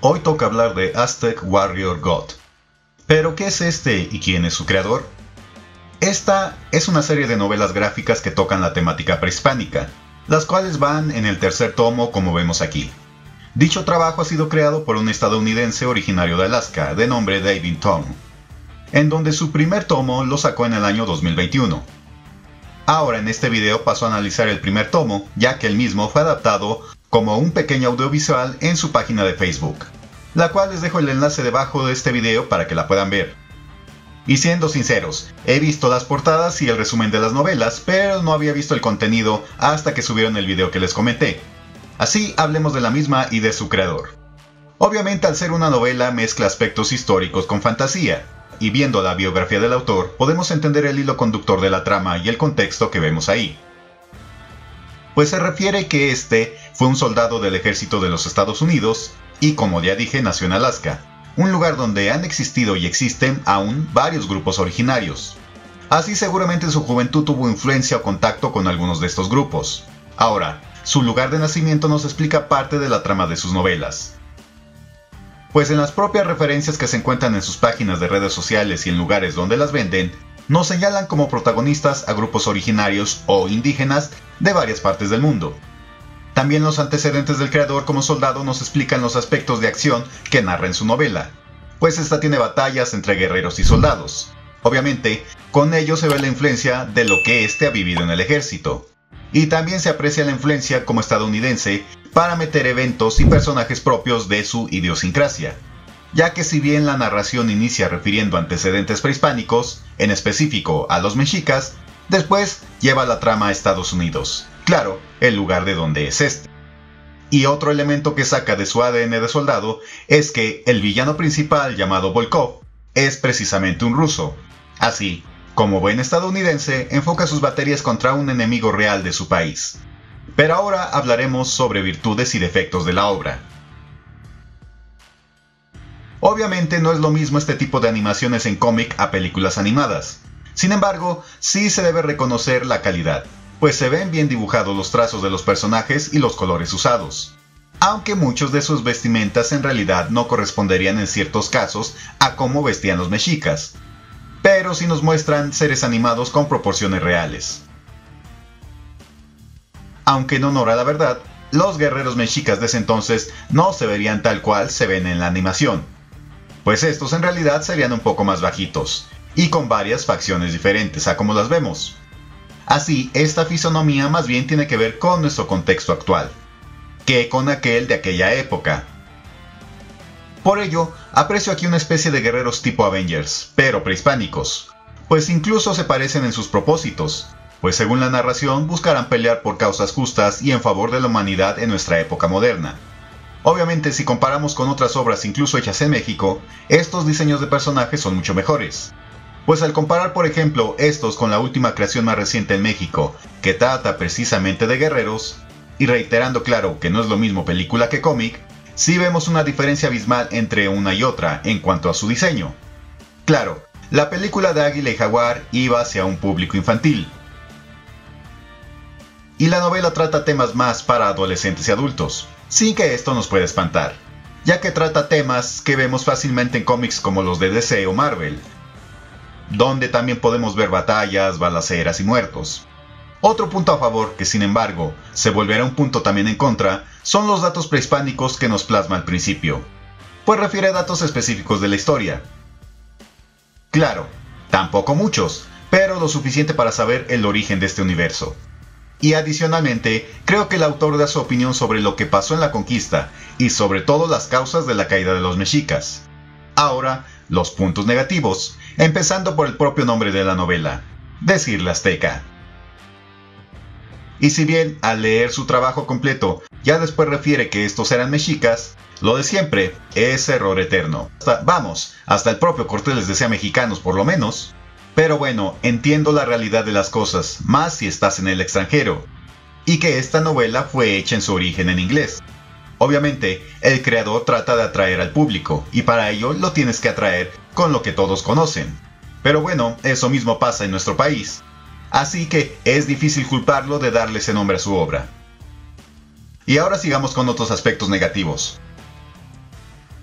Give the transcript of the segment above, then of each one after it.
Hoy toca hablar de Aztec Warrior God. ¿Pero qué es este y quién es su creador? Esta es una serie de novelas gráficas que tocan la temática prehispánica, las cuales van en el tercer tomo como vemos aquí. Dicho trabajo ha sido creado por un estadounidense originario de Alaska, de nombre David Tong, en donde su primer tomo lo sacó en el año 2021. Ahora en este video paso a analizar el primer tomo, ya que el mismo fue adaptado como un pequeño audiovisual en su página de Facebook, la cual les dejo el enlace debajo de este video para que la puedan ver. Y siendo sinceros, he visto las portadas y el resumen de las novelas, pero no había visto el contenido hasta que subieron el video que les comenté. Así hablemos de la misma y de su creador. Obviamente al ser una novela mezcla aspectos históricos con fantasía, y viendo la biografía del autor podemos entender el hilo conductor de la trama y el contexto que vemos ahí. Pues se refiere que este fue un soldado del ejército de los Estados Unidos y, como ya dije, nació en Alaska, un lugar donde han existido y existen aún varios grupos originarios. Así seguramente en su juventud tuvo influencia o contacto con algunos de estos grupos. Ahora, su lugar de nacimiento nos explica parte de la trama de sus novelas. Pues en las propias referencias que se encuentran en sus páginas de redes sociales y en lugares donde las venden, nos señalan como protagonistas a grupos originarios o indígenas de varias partes del mundo. También los antecedentes del creador como soldado nos explican los aspectos de acción que narra en su novela, pues esta tiene batallas entre guerreros y soldados. Obviamente, con ello se ve la influencia de lo que éste ha vivido en el ejército. Y también se aprecia la influencia como estadounidense para meter eventos y personajes propios de su idiosincrasia, ya que si bien la narración inicia refiriendo antecedentes prehispánicos, en específico a los mexicas, después lleva la trama a Estados Unidos, claro, el lugar de donde es este. Y otro elemento que saca de su ADN de soldado es que el villano principal llamado Volkov es precisamente un ruso. Así, como buen estadounidense, enfoca sus baterías contra un enemigo real de su país. Pero ahora hablaremos sobre virtudes y defectos de la obra. Obviamente no es lo mismo este tipo de animaciones en cómic a películas animadas. Sin embargo, sí se debe reconocer la calidad, pues se ven bien dibujados los trazos de los personajes y los colores usados. Aunque muchos de sus vestimentas en realidad no corresponderían en ciertos casos a cómo vestían los mexicas, pero sí nos muestran seres animados con proporciones reales. Aunque en honor a la verdad, los guerreros mexicas de ese entonces no se verían tal cual se ven en la animación, pues estos en realidad serían un poco más bajitos, y con varias facciones diferentes a como las vemos. Así, esta fisonomía más bien tiene que ver con nuestro contexto actual, que con aquel de aquella época. Por ello, aprecio aquí una especie de guerreros tipo Avengers, pero prehispánicos, pues incluso se parecen en sus propósitos, pues según la narración buscarán pelear por causas justas y en favor de la humanidad en nuestra época moderna. Obviamente si comparamos con otras obras incluso hechas en México, estos diseños de personajes son mucho mejores. Pues al comparar por ejemplo estos con la última creación más reciente en México, que trata precisamente de guerreros, y reiterando claro que no es lo mismo película que cómic, sí vemos una diferencia abismal entre una y otra en cuanto a su diseño. Claro, la película de Águila y Jaguar iba hacia un público infantil, y la novela trata temas más para adolescentes y adultos, sin que esto nos pueda espantar, ya que trata temas que vemos fácilmente en cómics como los de DC o Marvel, donde también podemos ver batallas, balaceras y muertos. Otro punto a favor, que sin embargo se volverá un punto también en contra, son los datos prehispánicos que nos plasma al principio, pues refiere a datos específicos de la historia. Claro, tampoco muchos, pero lo suficiente para saber el origen de este universo. Y adicionalmente, creo que el autor da su opinión sobre lo que pasó en la conquista y sobre todo las causas de la caída de los mexicas. Ahora, los puntos negativos, empezando por el propio nombre de la novela, decirle azteca. Y si bien al leer su trabajo completo ya después refiere que estos eran mexicas, lo de siempre es error eterno. Hasta el propio Cortés les decía mexicanos por lo menos. Pero bueno, entiendo la realidad de las cosas, más si estás en el extranjero, y que esta novela fue hecha en su origen en inglés. Obviamente, el creador trata de atraer al público, y para ello lo tienes que atraer con lo que todos conocen. Pero bueno, eso mismo pasa en nuestro país, así que es difícil culparlo de darle ese nombre a su obra. Y ahora sigamos con otros aspectos negativos.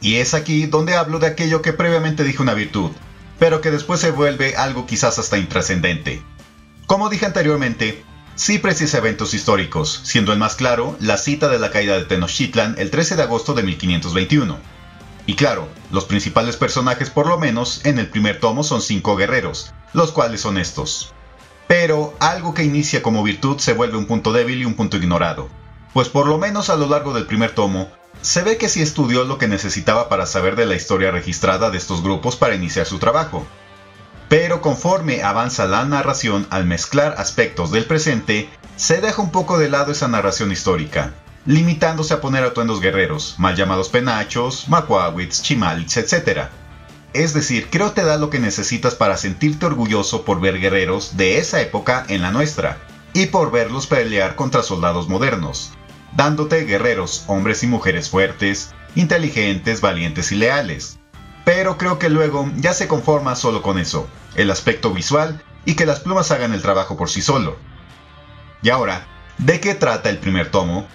Y es aquí donde hablo de aquello que previamente dije una virtud, pero que después se vuelve algo quizás hasta intrascendente. Como dije anteriormente, sí precisa eventos históricos, siendo el más claro la cita de la caída de Tenochtitlan el 13 de agosto de 1521. Y claro, los principales personajes por lo menos en el primer tomo son 5 guerreros, los cuales son estos. Pero algo que inicia como virtud se vuelve un punto débil y un punto ignorado, pues por lo menos a lo largo del primer tomo, se ve que sí estudió lo que necesitaba para saber de la historia registrada de estos grupos para iniciar su trabajo. Pero conforme avanza la narración al mezclar aspectos del presente, se deja un poco de lado esa narración histórica, limitándose a poner atuendos guerreros, mal llamados penachos, macuahuitz, chimalitz, etc. Es decir, creo te da lo que necesitas para sentirte orgulloso por ver guerreros de esa época en la nuestra, y por verlos pelear contra soldados modernos, dándote guerreros, hombres y mujeres fuertes, inteligentes, valientes y leales. Pero creo que luego ya se conforma solo con eso, el aspecto visual y que las plumas hagan el trabajo por sí solo. Y ahora, ¿de qué trata el primer tomo?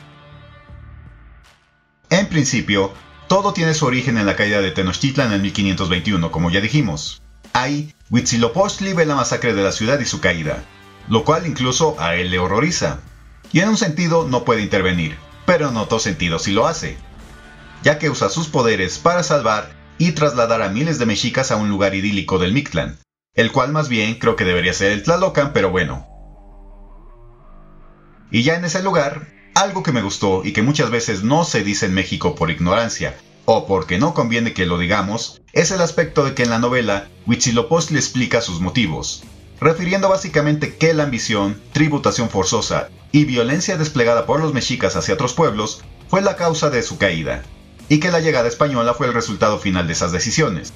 En principio, todo tiene su origen en la caída de Tenochtitlan en 1521, como ya dijimos. Ahí, Huitzilopochtli ve la masacre de la ciudad y su caída, lo cual incluso a él le horroriza. Y en un sentido no puede intervenir, pero en otro sentido sí lo hace, ya que usa sus poderes para salvar y trasladar a miles de mexicas a un lugar idílico del Mictlán, el cual más bien creo que debería ser el Tlalocan, pero bueno. Y ya en ese lugar, algo que me gustó y que muchas veces no se dice en México por ignorancia, o porque no conviene que lo digamos, es el aspecto de que en la novela Huitzilopochtli explica sus motivos, refiriendo básicamente que la ambición, tributación forzosa y violencia desplegada por los mexicas hacia otros pueblos fue la causa de su caída, y que la llegada española fue el resultado final de esas decisiones.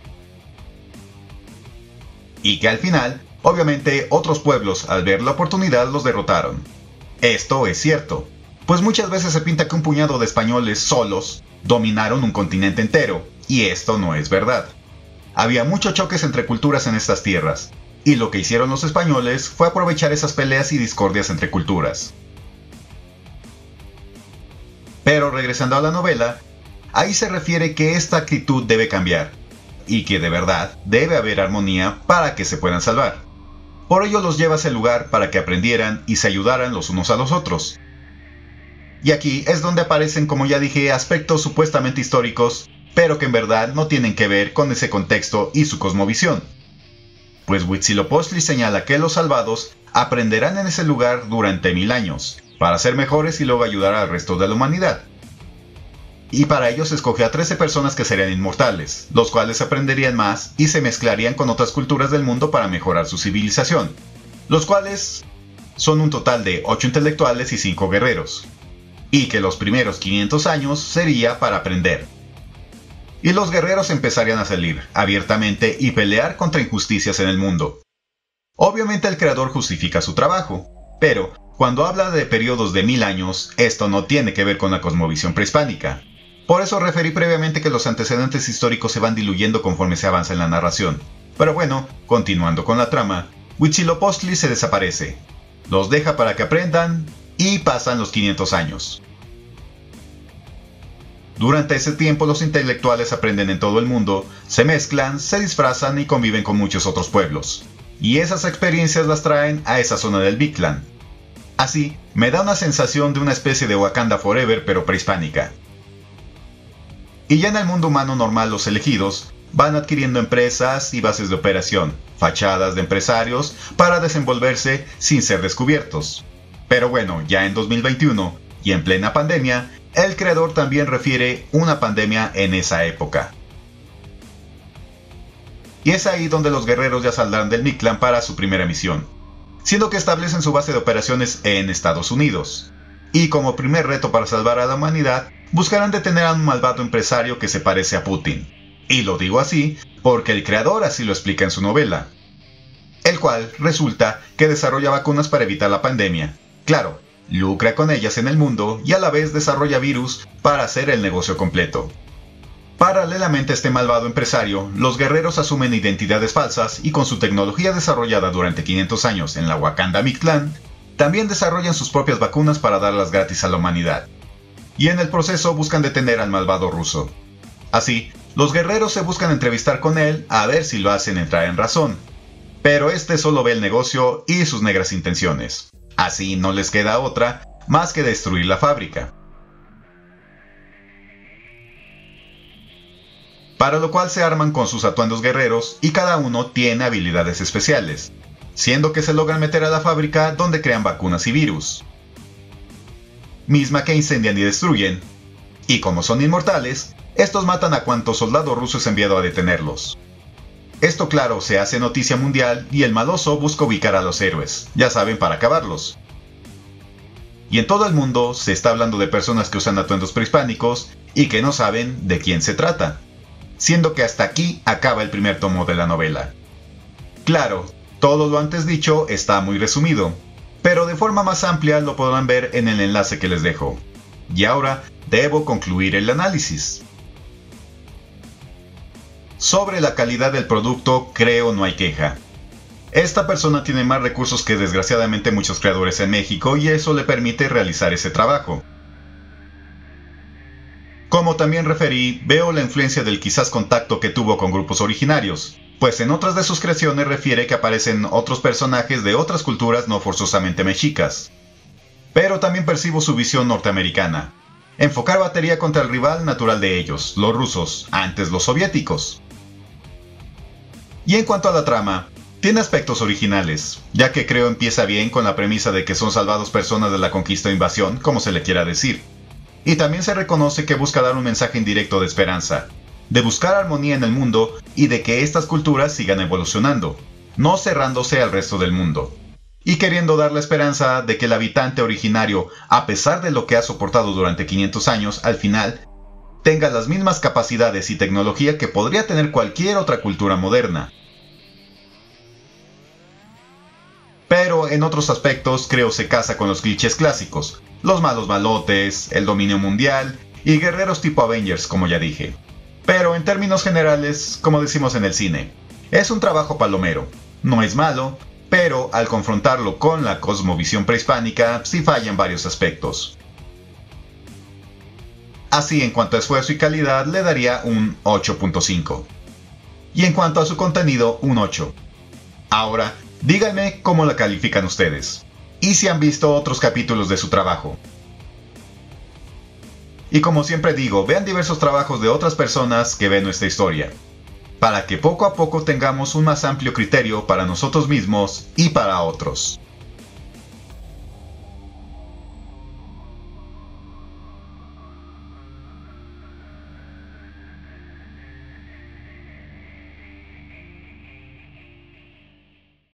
Y que al final, obviamente, otros pueblos al ver la oportunidad los derrotaron. Esto es cierto, pues muchas veces se pinta que un puñado de españoles solos dominaron un continente entero, y esto no es verdad. Había muchos choques entre culturas en estas tierras, y lo que hicieron los españoles fue aprovechar esas peleas y discordias entre culturas. Pero regresando a la novela, ahí se refiere que esta actitud debe cambiar, y que de verdad debe haber armonía para que se puedan salvar. Por ello los lleva a ese lugar para que aprendieran y se ayudaran los unos a los otros. Y aquí es donde aparecen, como ya dije, aspectos supuestamente históricos, pero que en verdad no tienen que ver con ese contexto y su cosmovisión. Pues Huitzilopochtli señala que los salvados aprenderán en ese lugar durante 1000 años, para ser mejores y luego ayudar al resto de la humanidad. Y para ello se escogió a 13 personas que serían inmortales, los cuales aprenderían más y se mezclarían con otras culturas del mundo para mejorar su civilización, los cuales son un total de 8 intelectuales y 5 guerreros, y que los primeros 500 años sería para aprender. Y los guerreros empezarían a salir abiertamente y pelear contra injusticias en el mundo. Obviamente el creador justifica su trabajo, pero cuando habla de periodos de 1000 años, esto no tiene que ver con la cosmovisión prehispánica. Por eso referí previamente que los antecedentes históricos se van diluyendo conforme se avanza en la narración. Pero bueno, continuando con la trama, Huitzilopochtli se desaparece, los deja para que aprendan y pasan los 500 años. Durante ese tiempo los intelectuales aprenden en todo el mundo, se mezclan, se disfrazan y conviven con muchos otros pueblos. Y esas experiencias las traen a esa zona del Mictlán. Así, me da una sensación de una especie de Wakanda Forever pero prehispánica. Y ya en el mundo humano normal los elegidos van adquiriendo empresas y bases de operación, fachadas de empresarios para desenvolverse sin ser descubiertos. Pero bueno, ya en 2021 y en plena pandemia, el creador también refiere una pandemia en esa época. Y es ahí donde los guerreros ya saldrán del Mictlán para su primera misión, siendo que establecen su base de operaciones en Estados Unidos. Y como primer reto para salvar a la humanidad, buscarán detener a un malvado empresario que se parece a Putin. Y lo digo así porque el creador así lo explica en su novela, el cual resulta que desarrolla vacunas para evitar la pandemia. Claro, lucra con ellas en el mundo y a la vez desarrolla virus para hacer el negocio completo. Paralelamente a este malvado empresario, los guerreros asumen identidades falsas y con su tecnología desarrollada durante 500 años en la Wakanda Mictlán, también desarrollan sus propias vacunas para darlas gratis a la humanidad. Y en el proceso buscan detener al malvado ruso. Así, los guerreros se buscan entrevistar con él a ver si lo hacen entrar en razón. Pero este solo ve el negocio y sus negras intenciones. Así no les queda otra más que destruir la fábrica. Para lo cual se arman con sus atuendos guerreros y cada uno tiene habilidades especiales, siendo que se logran meter a la fábrica donde crean vacunas y virus, misma que incendian y destruyen, y como son inmortales, estos matan a cuantos soldados rusos es enviado a detenerlos. Esto claro se hace noticia mundial y el maloso busca ubicar a los héroes, ya saben, para acabarlos. Y en todo el mundo se está hablando de personas que usan atuendos prehispánicos y que no saben de quién se trata, siendo que hasta aquí acaba el primer tomo de la novela. Claro, todo lo antes dicho está muy resumido, pero de forma más amplia lo podrán ver en el enlace que les dejo. Y ahora debo concluir el análisis. Sobre la calidad del producto, creo no hay queja. Esta persona tiene más recursos que desgraciadamente muchos creadores en México y eso le permite realizar ese trabajo. Como también referí, veo la influencia del quizás contacto que tuvo con grupos originarios, pues en otras de sus creaciones refiere que aparecen otros personajes de otras culturas no forzosamente mexicas. Pero también percibo su visión norteamericana. Enfocar batería contra el rival natural de ellos, los rusos, antes los soviéticos. Y en cuanto a la trama, tiene aspectos originales, ya que creo empieza bien con la premisa de que son salvados personas de la conquista o invasión, como se le quiera decir. Y también se reconoce que busca dar un mensaje indirecto de esperanza, de buscar armonía en el mundo y de que estas culturas sigan evolucionando, no cerrándose al resto del mundo. Y queriendo dar la esperanza de que el habitante originario, a pesar de lo que ha soportado durante 500 años, al final, tenga las mismas capacidades y tecnología que podría tener cualquier otra cultura moderna. Pero en otros aspectos creo se casa con los clichés clásicos, los malos malotes, el dominio mundial y guerreros tipo Avengers, como ya dije. Pero en términos generales, como decimos en el cine, es un trabajo palomero, no es malo, pero al confrontarlo con la cosmovisión prehispánica sí falla en varios aspectos. Así, en cuanto a esfuerzo y calidad, le daría un 8.5. Y en cuanto a su contenido, un 8. Ahora, díganme cómo la califican ustedes, y si han visto otros capítulos de su trabajo. Y como siempre digo, vean diversos trabajos de otras personas que ven nuestra historia, para que poco a poco tengamos un más amplio criterio para nosotros mismos y para otros.